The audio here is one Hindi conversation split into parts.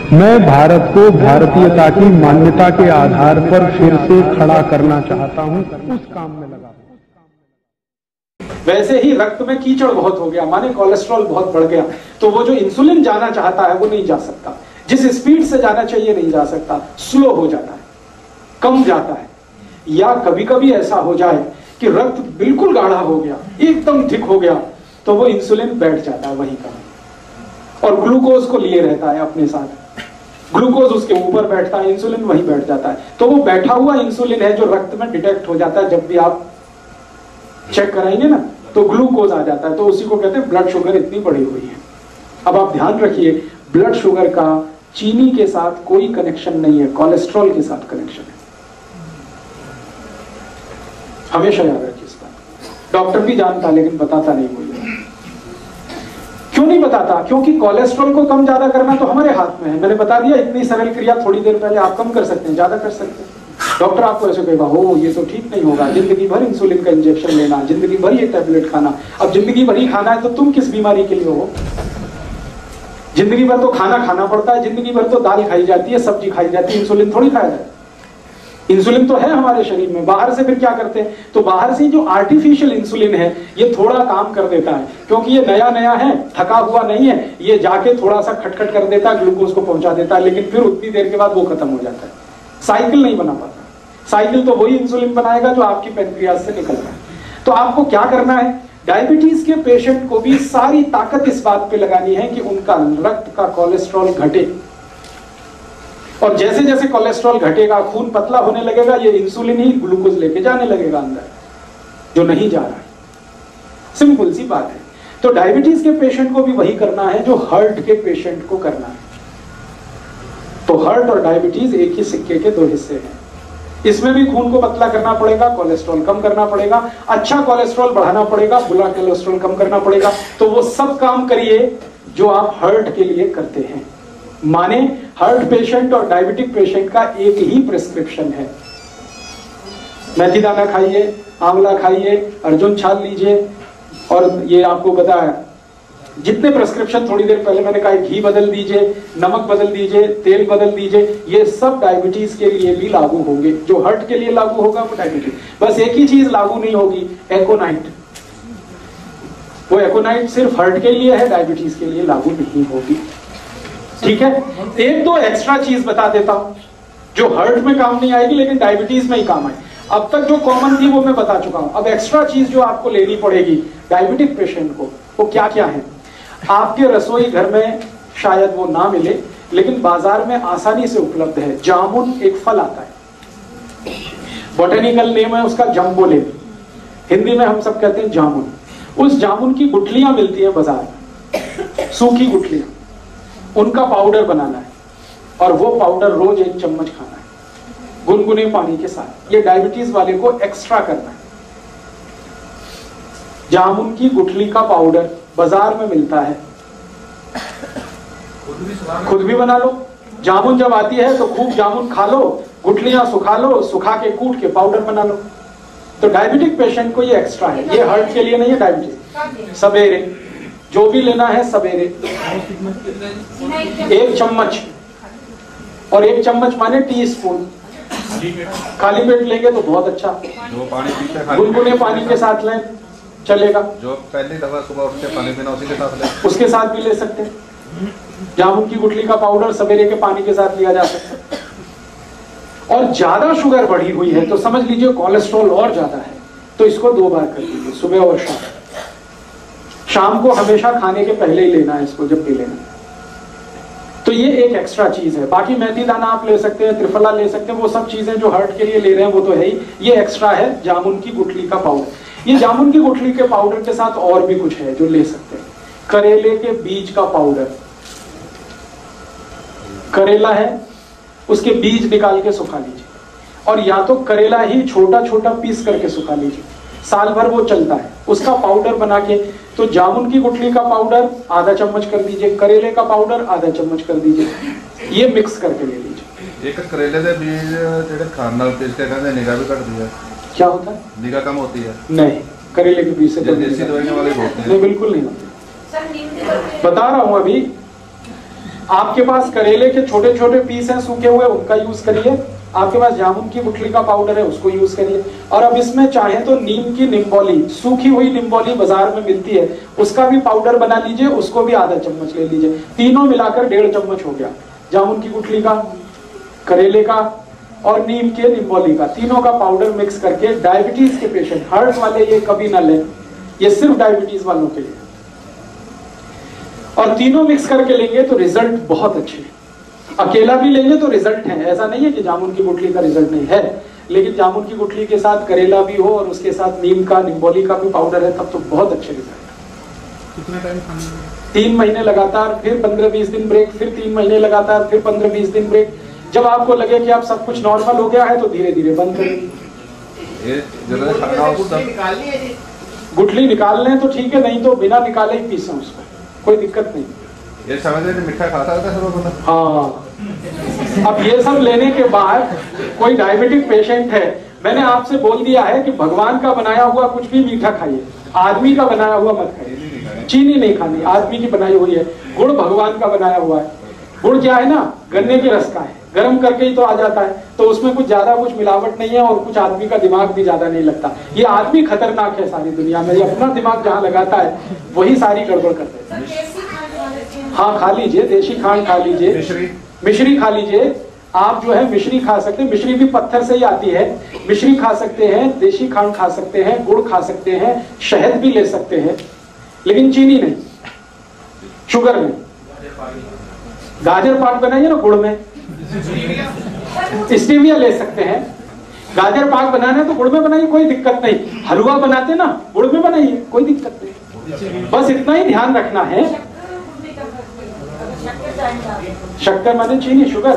मैं भारत को भारतीयता की मान्यता के आधार पर फिर से खड़ा करना चाहता हूं, उस काम में लगा। वैसे ही रक्त में कीचड़ बहुत हो गया, माने कोलेस्ट्रॉल बहुत बढ़ गया, तो वो जो इंसुलिन जाना चाहता है वो नहीं जा सकता, जिस स्पीड से जाना चाहिए नहीं जा सकता, स्लो हो जाता है, कम जाता है। या कभी कभी ऐसा हो जाए कि रक्त बिल्कुल गाढ़ा हो गया, एकदम थिक हो गया, तो वो इंसुलिन बैठ जाता है वहीं का, और ग्लूकोज को लिए रहता है अपने साथ, ग्लूकोज उसके ऊपर बैठता है, इंसुलिन वहीं बैठ जाता है। तो वो बैठा हुआ इंसुलिन है जो रक्त में डिटेक्ट हो जाता है, जब भी आप चेक कराएंगे ना तो ग्लूकोज आ जाता है, तो उसी को कहते हैं ब्लड शुगर इतनी बढ़ी हुई है। अब आप ध्यान रखिए, ब्लड शुगर का चीनी के साथ कोई कनेक्शन नहीं है, कोलेस्ट्रॉल के साथ कनेक्शन है, हमेशा याद रखिए इस बात। डॉक्टर भी जानता लेकिन बताता नहीं कोई। क्यों नहीं बताता? क्योंकि कोलेस्ट्रॉल को कम ज्यादा करना तो हमारे हाथ में है। मैंने बता दिया, इतनी सरल क्रिया थोड़ी देर पहले, आप कम कर सकते हैं, ज्यादा कर सकते हैं। डॉक्टर आपको ऐसे कहेगा, हो ये तो ठीक नहीं होगा, जिंदगी भर इंसुलिन का इंजेक्शन लेना, जिंदगी भर ये टैबलेट खाना। अब जिंदगी भर ही खाना है तो तुम किस बीमारी के लिए हो? जिंदगी भर तो खाना खाना पड़ता है, जिंदगी भर तो दाल खाई जाती है, सब्जी खाई जाती है, इंसुलिन थोड़ी खाया जाता है। इंसुलिन तो है हमारे शरीर में, बाहर से फिर क्या करते हैं? तो बाहर से जो आर्टिफिशियल इंसुलिन है ये थोड़ा काम कर देता है, क्योंकि ये नया नया है, थका हुआ नहीं है, ये जाके थोड़ा सा खटखट कर देता है, ग्लूकोज को पहुंचा देता है, लेकिन फिर उतनी देर के बाद वो खत्म हो जाता है। साइकिल नहीं बना पाता। साइकिल तो वही इंसुलिन बनाएगा जो आपकी पैनक्रियाज से निकल रहा है। तो आपको क्या करना है? डायबिटीज के पेशेंट को भी सारी ताकत इस बात पे लगानी है कि उनका रक्त का कोलेस्ट्रॉल घटे, और जैसे जैसे कोलेस्ट्रॉल घटेगा, खून पतला होने लगेगा, ये इंसुलिन ही ग्लूकोज लेके जाने लगेगा अंदर, जो नहीं जा रहा है। सिंपल सी बात है। तो डायबिटीज के पेशेंट को भी वही करना है जो हार्ट के पेशेंट को करना है। तो हार्ट और डायबिटीज एक ही सिक्के के दो हिस्से हैं। इसमें भी खून को पतला करना पड़ेगा, कोलेस्ट्रॉल कम करना पड़ेगा, अच्छा कोलेस्ट्रॉल बढ़ाना पड़ेगा, बुरा कोलेस्ट्रॉल कम करना पड़ेगा। तो वो सब काम करिए जो आप हार्ट के लिए करते हैं। माने हार्ट पेशेंट और डायबिटिक पेशेंट का एक ही प्रिस्क्रिप्शन है, मेथी दाना खाइए, आंवला खाइए, अर्जुन छाल लीजिए, और ये आपको पता है जितने प्रिस्क्रिप्शन थोड़ी देर पहले मैंने कहा, घी बदल दीजिए, नमक बदल दीजिए, तेल बदल दीजिए, ये सब डायबिटीज के लिए भी लागू होंगे। जो हार्ट के लिए लागू होगा वो डायबिटीज, बस एक ही चीज लागू नहीं होगी, एकोनाइट। वो एकोनाइट सिर्फ हार्ट के लिए है, डायबिटीज के लिए लागू नहीं होगी। ठीक है, एक दो एक्स्ट्रा चीज बता देता हूं जो हार्ट में काम नहीं आएगी लेकिन डायबिटीज में ही काम आए। अब तक जो कॉमन थी वो मैं बता चुका हूं। अब एक्स्ट्रा चीज जो आपको लेनी पड़ेगी डायबिटिक पेशेंट को, वो क्या क्या है? आपके रसोई घर में शायद वो ना मिले, लेकिन बाजार में आसानी से उपलब्ध है। जामुन एक फल आता है, बोटेनिकल नेम है उसका जम्बोले, हिंदी में हम सब कहते हैं जामुन। उस जामुन की गुठलियां मिलती है बाजार में, सूखी गुठलियां, उनका पाउडर बनाना है, और वो पाउडर रोज 1 चम्मच खाना है गुनगुने पानी के साथ। ये डायबिटीज वाले को एक्स्ट्रा करना है। जामुन की गुठली का पाउडर बाजार में मिलता है, खुद भी बना लो। जामुन जब आती है तो खूब जामुन खा लो, गुठलियां सुखा लो, सुखा के कूट के पाउडर बना लो। तो डायबिटिक पेशेंट को ये एक्स्ट्रा है, ये हार्ट के लिए नहीं है। डायबिटीज सवेरे जो भी लेना है, सवेरे 1 चम्मच, और 1 चम्मच माने टीस्पून, खाली पेट लेंगे तो बहुत अच्छा। जो पानी पीते हैं गुनगुने पानी के साथ लें चलेगा। जो पहली दफा सुबह उठ के पानी पीना उसी के साथ ले, उसके साथ भी ले सकते हैं। जामुन की गुठली का पाउडर सवेरे के पानी के साथ लिया जा सकता है। और ज्यादा शुगर बढ़ी हुई है तो समझ लीजिए कोलेस्ट्रॉल और ज्यादा है, तो इसको 2 बार कर लीजिए, सुबह और शाम। शाम को हमेशा खाने के पहले ही लेना है इसको, जब भी लेना। तो ये एक एक्स्ट्रा चीज है। बाकी मेथी दाना आप ले सकते हैं, त्रिफला ले सकते हैं, वो सब चीजें जो हार्ट के लिए ले रहे हैं वो तो है ही। ये एक्स्ट्रा है जामुन की गुठली का पाउडर। ये जामुन की गुठली के पाउडर के साथ और भी कुछ है जो ले सकते हैं। करेले के बीज का पाउडर, करेला है उसके बीज निकाल के सुखा लीजिए, और या तो करेला ही छोटा छोटा पीस करके सुखा लीजिए, साल भर वो चलता है। उसका पाउडर बना के, तो जामुन की गुठली का पाउडर आधा चम्मच कर दीजिए, करेले का पाउडर आधा चम्मच कर दीजिए, ये मिक्स करके ले लीजिए। एक करेले के बीज जेडे खान नाल पीस के कहंदे निगाह भी घटदी है। क्या होता है? निगाह कम होती है। नहीं, करेले के बीज से तो देसी दवाइयां वाले होते हैं। नहीं, बिल्कुल नहीं होते। बता रहा हूं अभी, आपके पास करेले के छोटे छोटे पीस हैं सूखे हुए, उनका यूज करिए। आपके पास जामुन की गुठली का पाउडर है, उसको यूज करिए। और अब इसमें चाहे तो नीम की निम्बोली, सूखी हुई निम्बोली बाजार में मिलती है, उसका भी पाउडर बना लीजिए, उसको भी आधा चम्मच ले लीजिए। तीनों मिलाकर 1.5 चम्मच हो गया। जामुन की गुठली का, करेले का और नीम के निम्बोली का, तीनों का पाउडर मिक्स करके डायबिटीज के पेशेंट, हार्ट वाले ये कभी ना लें, ये सिर्फ डायबिटीज वालों के लिए। और तीनों मिक्स करके लेंगे तो रिजल्ट बहुत अच्छे हैं। अकेला भी लेंगे तो रिजल्ट है, ऐसा नहीं है कि जामुन की गुठली का रिजल्ट नहीं है, लेकिन जामुन की गुठली के साथ करेला भी हो और उसके साथ नीम का, निम्बोली का भी पाउडर है, तब तो बहुत अच्छे रिजल्ट। कितना टाइम खाना? 3 महीने लगातार, फिर 15-20 दिन ब्रेक, फिर 3 महीने लगातार, फिर 15-20 दिन ब्रेक। जब आपको लगे कि आप सब कुछ नॉर्मल हो गया है तो धीरे धीरे बंद करें। गुठली निकाल लें तो ठीक है, नहीं तो बिना निकाले ही पीसें उसको, कोई दिक्कत नहीं। ये समझ रहे मिठा खाता था सब लोगों ने। हाँ, अब ये सब लेने के बाद कोई डायबिटिक पेशेंट है, मैंने आपसे बोल दिया है कि भगवान का बनाया हुआ कुछ भी मीठा खाइए, आदमी का बनाया हुआ मत खाइए। चीनी नहीं खानी, आदमी की बनाई हुई है। गुड़ भगवान का बनाया हुआ है। गुड़ क्या है ना, गन्ने के रस का है, गर्म करके ही तो आ जाता है, तो उसमें कुछ ज्यादा कुछ मिलावट नहीं है और कुछ आदमी का दिमाग भी ज्यादा नहीं लगता। ये आदमी खतरनाक है सारी दुनिया में, ये अपना दिमाग जहाँ लगाता है वही सारी गड़बड़ कर देता है। हाँ, खा लीजिए, देशी खांड खा लीजिए, मिश्री खा लीजिए। आप जो है मिश्री खा सकते हैं, मिश्री भी पत्थर से ही आती है। मिश्री खा सकते हैं, देशी खांड खा सकते हैं, गुड़ खा सकते हैं, शहद भी ले सकते हैं, लेकिन चीनी नहीं, शुगर नहीं। गाजर पाक बनाइए ना गुड़ में, स्टीविया ले सकते हैं। गाजर पाक बनाना है तो गुड़ में बनाइए, कोई दिक्कत नहीं। हलवा बनाते ना, गुड़ में बनाइए, कोई दिक्कत नहीं। बस इतना ही ध्यान रखना है। शक्कर माने चीनी, शुगर,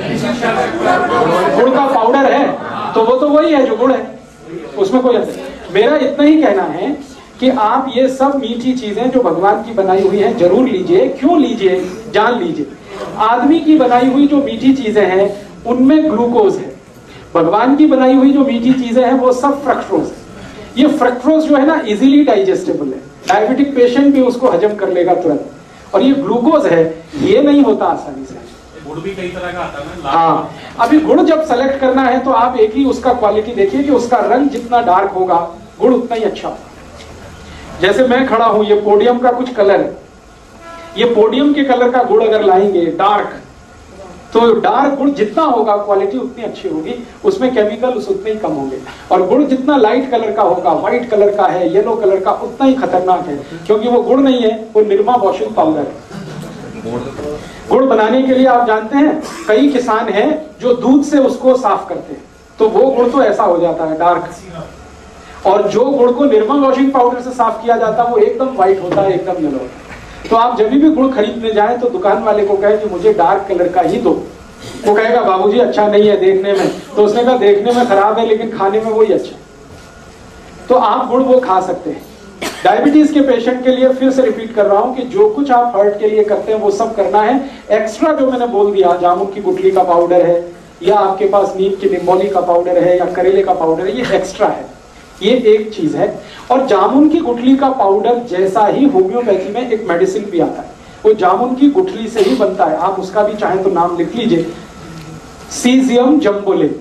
गुड़ का पाउडर है तो वो तो वही है जो गुड़ है, उसमें कोई अंतर। मेरा इतना ही कहना है कि आप ये सब मीठी चीजें जो भगवान की बनाई हुई हैं जरूर लीजिए। क्यों लीजिए, जान लीजिए। आदमी की बनाई हुई जो मीठी चीजें हैं उनमें ग्लूकोज है, भगवान की बनाई हुई जो मीठी चीजें हैं वो सब फ्रक्टोज है। ये फ्रक्टोज जो है ना इजीली डाइजेस्टेबल है, डायबिटिक पेशेंट भी उसको हजम कर लेगा तुरंत। और ये ग्लूकोज है, ये नहीं होता आसानी से। गुड़ भी कई तरह का आता है ना। हाँ, अभी गुड़ जब सेलेक्ट करना है तो आप एक ही उसका क्वालिटी देखिए कि उसका रंग जितना डार्क होगा गुड़ उतना ही अच्छा होगा। जैसे मैं खड़ा हूं, ये पोडियम का कुछ कलर है, ये पोडियम के कलर का गुड़ अगर लाएंगे डार्क, तो डार्क गुड़ जितना होगा क्वालिटी उतनी अच्छी होगी, उसमें केमिकल्स उतने ही कम होंगे। और गुड़ जितना लाइट कलर का होगा, व्हाइट कलर का है, येलो कलर का, उतना ही खतरनाक है, क्योंकि वो गुड़ नहीं है, वो निरमा वॉशिंग पाउडर है। गुड़ बनाने के लिए आप जानते हैं कई किसान हैं जो दूध से उसको साफ करते हैं, तो वो गुड़ तो ऐसा हो जाता है डार्क। और जो गुड़ को निरमा वॉशिंग पाउडर से साफ किया जाता है वो एकदम व्हाइट होता है, एकदम येलो होता है। तो आप जब भी गुड़ खरीदने जाएं तो दुकान वाले को कहे कि मुझे डार्क कलर का ही दो। वो कहेगा बाबूजी अच्छा नहीं है देखने में, तो उसने कहा देखने में खराब है लेकिन खाने में वही अच्छा। तो आप गुड़ वो खा सकते हैं। डायबिटीज के पेशेंट के लिए फिर से रिपीट कर रहा हूं कि जो कुछ आप हार्ट के लिए करते हैं वो सब करना है। एक्स्ट्रा जो मैंने बोल दिया, जामुन की गुठली का पाउडर है, या आपके पास नीम की निम्बोली का पाउडर है, या करेले का पाउडर है, ये एक्स्ट्रा है, ये एक चीज है। और जामुन की गुठली का पाउडर जैसा ही होम्योपैथी में एक मेडिसिन भी आता है, वो जामुन की गुठली से ही बनता है। आप उसका भी चाहें तो नाम लिख लीजिए, सीजियम जम्बोलिन।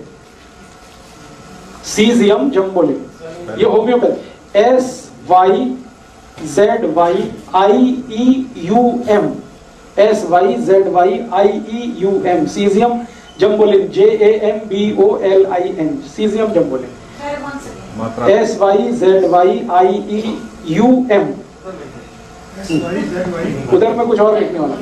सीजियम जम्बोलिन, ये होम्योपैथी, SYZYIEUM, SYZYIEUM, सीजियम जम्बोलिन, JAMBOLIN, सीजियम जम्बोलिन, SYZYIEUM। उधर में कुछ और लिखने वाला,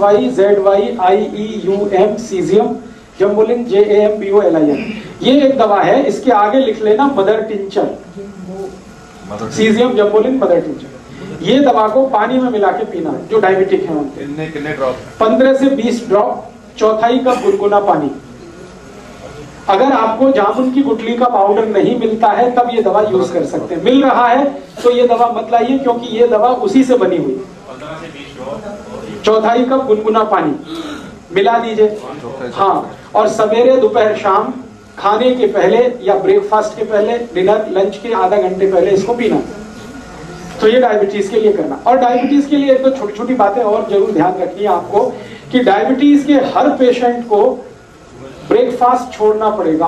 SYZYIEUM, सीजियम जम्बोलिन, JAMBOLIN। ये एक दवा है, इसके आगे लिख लेना मदर टिंचर, सीजियम जम्बोलिन मदर टिंचर। ये दवा को पानी में मिला के पीना है जो डायबिटिक है उनके। कितने ड्रॉप? 15 से 20 ड्रॉप, चौथाई कप गुनगुना पानी। अगर आपको जामुन की गुठली का पाउडर नहीं मिलता है तब ये दवा यूज कर सकते हैं। मिल रहा है तो ये दवा मत लाइए, क्योंकि ये दवा उसी से बनी हुई। 15 से 20 ड्रॉप, चौथाई कप गुनगुना पानी मिला दीजिए। हाँ, और सवेरे दोपहर शाम खाने के पहले या ब्रेकफास्ट के पहले, डिनर लंच के आधा घंटे पहले इसको पीना। तो ये डायबिटीज के लिए करना। और डायबिटीज के लिए एक तो छोटी छोटी बातें और जरूर ध्यान रखनी है आपको कि डायबिटीज के हर पेशेंट को ब्रेकफास्ट छोड़ना पड़ेगा।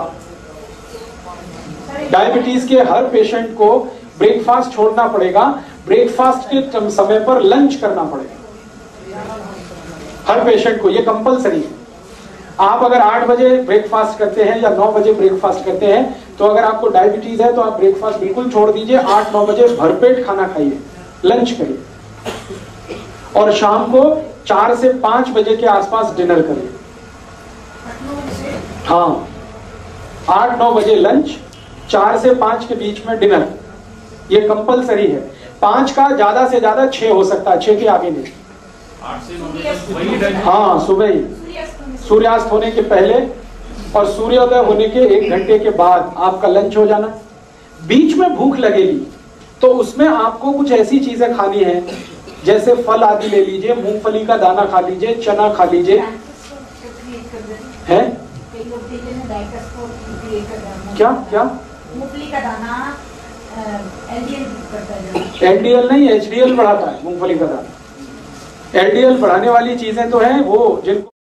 डायबिटीज के हर पेशेंट को ब्रेकफास्ट छोड़ना पड़ेगा, ब्रेकफास्ट के समय पर लंच करना पड़ेगा हर पेशेंट को, ये कंपलसरी है। आप अगर 8 बजे ब्रेकफास्ट करते हैं या 9 बजे ब्रेकफास्ट करते हैं, तो अगर आपको डायबिटीज है तो आप ब्रेकफास्ट बिल्कुल छोड़ दीजिए, 8-9 बजे भरपेट खाना खाइए, लंच करिए और शाम को 4 से 5 बजे के आसपास डिनर करिए। हाँ, 8-9 बजे लंच, 4 से 5 के बीच में डिनर, ये कंपलसरी है। 5 का ज्यादा से ज्यादा 6 हो सकता है, 6 के आगे नहीं। 8 से 9 बजे वही टाइम। हाँ, सुबह ही, सूर्यास्त होने के पहले और सूर्योदय होने के 1 घंटे के बाद आपका लंच हो जाना। बीच में भूख लगेगी तो उसमें आपको कुछ ऐसी चीजें खानी है, जैसे फल आदि ले लीजिए, मूंगफली का दाना खा लीजिए, चना खा लीजिए। है क्या क्या मूंगफली का दाना एलडीएल नहीं, एचडीएल बढ़ाता है मूंगफली का दाना। एलडीएल बढ़ाने वाली चीजें तो हैं वो जिनको